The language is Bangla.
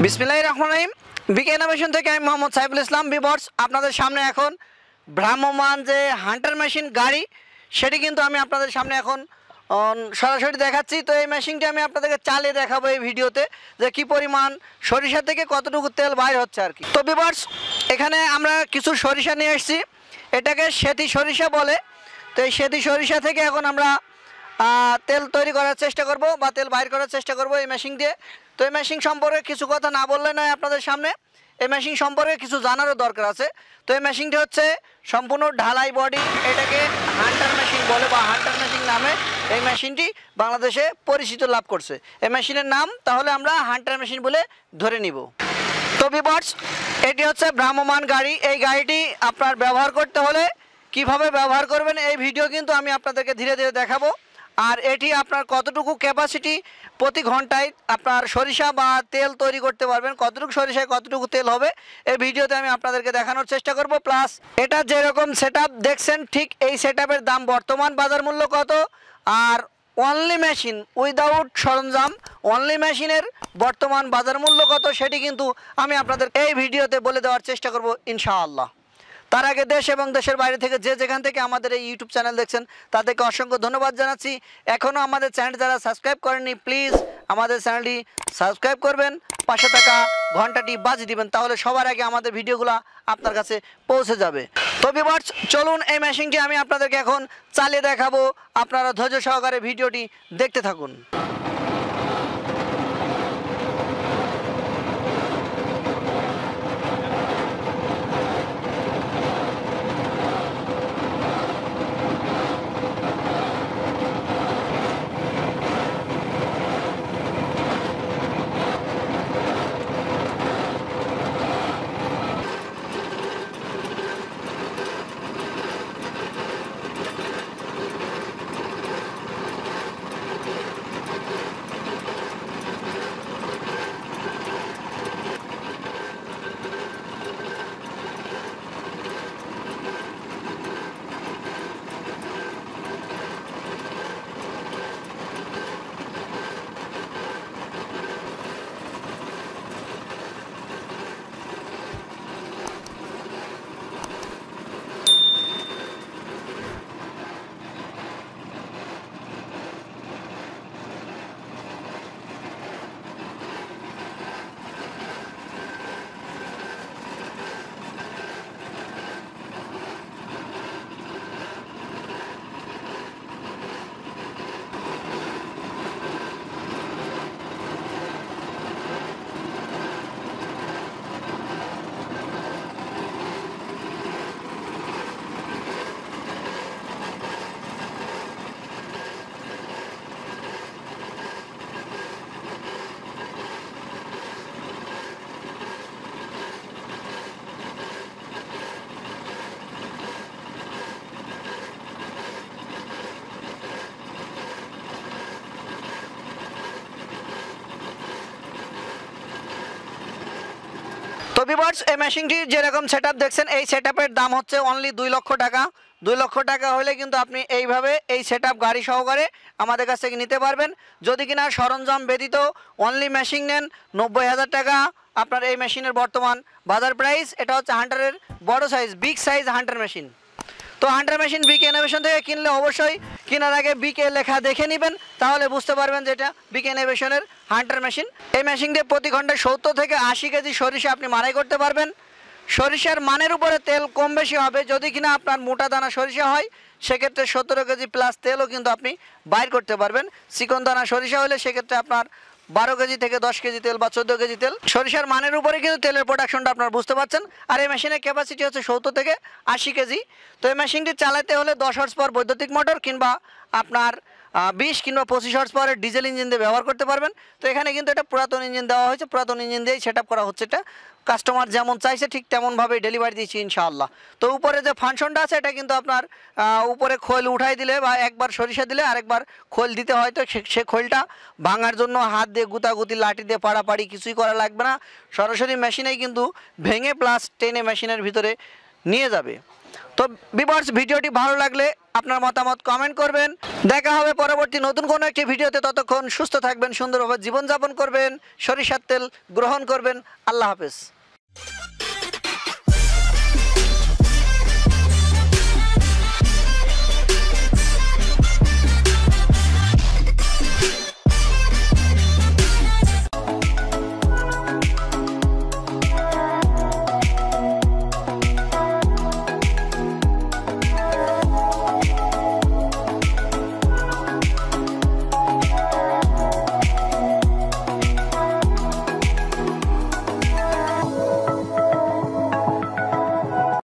বিসমিল্লাহির রহমানির রহিম। বিকে ইনোভেশন থেকে আমি মোহাম্মদ সাইফুল ইসলাম ভিউয়ার্স, আপনাদের সামনে এখন ভ্রাম্যমান যে হান্টার মেশিন গাড়ি সেটি কিন্তু আমি আপনাদের সামনে এখন সরাসরি দেখাচ্ছি। তো এই মেশিনটি আমি আপনাদেরকে চালিয়ে দেখাবো এই ভিডিওতে যে কি পরিমাণ সরিষা থেকে কতটুকু তেল বাইর হচ্ছে আর কি। তো ভিউয়ার্স, এখানে আমরা কিছু সরিষা নিয়ে এসেছি, এটাকে সেতি সরিষা বলে। তো এই সেতি সরিষা থেকে এখন আমরা তেল তৈরি করার চেষ্টা করব বা তেল বাইর করার চেষ্টা করব এই মেশিন দিয়ে। তো এই মেশিন সম্পর্কে কিছু কথা না বললে নয় আপনাদের সামনে, এই মেশিন সম্পর্কে কিছু জানারও দরকার আছে। তো এই মেশিনটি হচ্ছে সম্পূর্ণ ঢালাই বডি, এটাকে হান্টার মেশিন বলে বা হান্টার মেশিন নামে এই মেশিনটি বাংলাদেশে পরিচিত লাভ করছে। এই মেশিনের নাম তাহলে আমরা হান্টার মেশিন বলে ধরে নিব। তো ভিউয়ার্স, এটি হচ্ছে ভ্রাম্যমান গাড়ি। এই গাড়িটি আপনার ব্যবহার করতে হলে কিভাবে ব্যবহার করবেন এই ভিডিও কিন্তু আমি আপনাদেরকে ধীরে ধীরে দেখাবো। আর এটি আপনার কতটুকু ক্যাপাসিটি প্রতি ঘন্টায় আপনার সরিষা বা তেল তৈরি করতে পারবেন, কতটুকু সরিষায় কতটুকু তেল হবে এই ভিডিওতে আমি আপনাদেরকে দেখানোর চেষ্টা করব। প্লাস এটা যেরকম সেটআপ দেখছেন ঠিক এই সেটআপের দাম বর্তমান বাজার মূল্য কত, আর অনলি মেশিন উইদাউট সরঞ্জাম অনলি মেশিনের বর্তমান বাজার মূল্য কত সেটি কিন্তু আমি আপনাদের এই ভিডিওতে বলে দেওয়ার চেষ্টা করব ইনশাআল্লাহ। তার আগে দেশ এবং দেশের বাইরে থেকে যে যেখান থেকে আমাদের এই ইউটিউব চ্যানেল দেখছেন তাদেরকে অসংখ্য ধন্যবাদ জানাচ্ছি। এখনও আমাদের চ্যানেলটি যারা সাবস্ক্রাইব করেননি প্লিজ আমাদের চ্যানেলটি সাবস্ক্রাইব করবেন, পাশে থাকা ঘন্টাটি বাজিয়ে দিবেন, তাহলে সবার আগে আমাদের ভিডিওগুলো আপনার কাছে পৌঁছে যাবে। তো ভিউয়ার্স, চলুন এই মেশিনটি আমি আপনাদেরকে এখন চালিয়ে দেখাবো, আপনারা ধৈর্য সহকারে ভিডিওটি দেখতে থাকুন। তো ভিউয়ার্স, এই মেশিনটি যেরকম সেটআপ দেখছেন এই সেটআপের দাম হচ্ছে অনলি 2 লক্ষ টাকা। 2 লক্ষ টাকা হলে কিন্তু আপনি এইভাবে এই সেটআপ গাড়ি সহকারে আমাদের কাছ থেকে নিতে পারবেন। যদি কিনা সরঞ্জাম ব্যতীত অনলি মেশিন নেন 90,000 টাকা আপনার এই মেশিনের বর্তমান বাজার প্রাইস। এটা হচ্ছে হান্টারের বড় size, big size hunter machine. তো হান্টার মেশিন বিকে ইনোভেশন থেকে কিনলে অবশ্যই কেনার আগে বিকে লেখা দেখে নেবেন, তাহলে বুঝতে পারবেন যে এটা বিকে ইনোভেশনের হান্টার মেশিন। এই মেশিন দিয়ে প্রতি ঘন্টায় 70 থেকে 80 কেজি সরিষা আপনি মাড়াই করতে পারবেন। সরিষার মানের উপরে তেল কম বেশি হবে, যদি কিনা আপনার মোটা দানা সরিষা হয় সেক্ষেত্রে 17 কেজি প্লাস তেলও কিন্তু আপনি বাইর করতে পারবেন। চিকন দানা সরিষা হলে সেক্ষেত্রে আপনার 12 কেজি থেকে 10 কেজি তেল বা 14 কেজি তেল। সরিষার মানের উপরে কিন্তু তেলের প্রোডাকশনটা আপনারা বুঝতে পারছেন। আর এই মেশিনের ক্যাপাসিটি হচ্ছে 70 থেকে 80 কেজি। তো এই মেশিনটি চালাতে হলে 10 হর্স পাওয়ার বৈদ্যুতিক মোটর কিংবা আপনার 20 কিংবা 25 হর্স পাওয়ারের ডিজেল ইঞ্জিন দিয়ে ব্যবহার করতে পারবেন। তো এখানে কিন্তু এটা পুরাতন ইঞ্জিন দেওয়া হয়েছে, পুরাতন ইঞ্জিন দিয়েই সেটআপ করা হচ্ছে। এটা কাস্টমার যেমন চাইছে ঠিক তেমনভাবেই ডেলিভারি দিয়েছি ইনশাআল্লাহ। তো উপরে যে ফাংশনটা আছে এটা কিন্তু আপনার উপরে খোল উঠাই দিলে বা একবার সরিষা দিলে আরেকবার খোল দিতে হয়। তো সে খোলটা ভাঙার জন্য হাত দিয়ে গুতাগুতি লাঠি দিয়ে পাড়াপাড়ি কিছুই করা লাগবে না, সরাসরি মেশিনেই কিন্তু ভেঙে প্লাস টেনে মেশিনের ভিতরে নিয়ে যাবে। তো ভিউয়ার্স, ভিডিওটি ভালো লাগলে আপনার মতামত কমেন্ট করবেন। দেখা হবে পরবর্তী নতুন কোনো একটি ভিডিওতে। ততক্ষণ সুস্থ থাকবেন, সুন্দরভাবে জীবনযাপন করবেন, সরিষার তেল গ্রহণ করবেন। আল্লাহ হাফেজ।